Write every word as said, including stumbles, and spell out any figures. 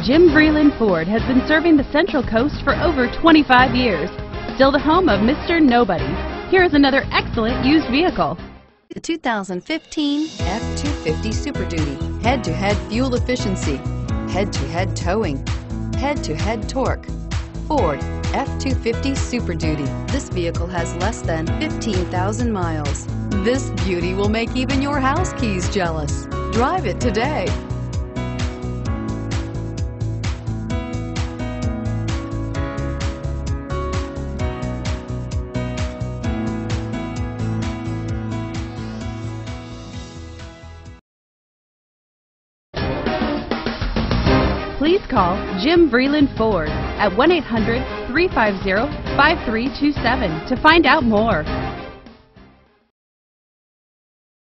Jim Vreeland Ford has been serving the Central Coast for over twenty-five years. Still the home of Mister Nobody. Here is another excellent used vehicle. The two thousand fifteen F two fifty Super Duty. Head-to-head fuel efficiency, head-to-head towing, head-to-head torque. Ford F two fifty Super Duty. This vehicle has less than fifteen thousand miles. This beauty will make even your house keys jealous. Drive it today. Please call Jim Vreeland Ford at one eight hundred, three five zero, five three two seven to find out more.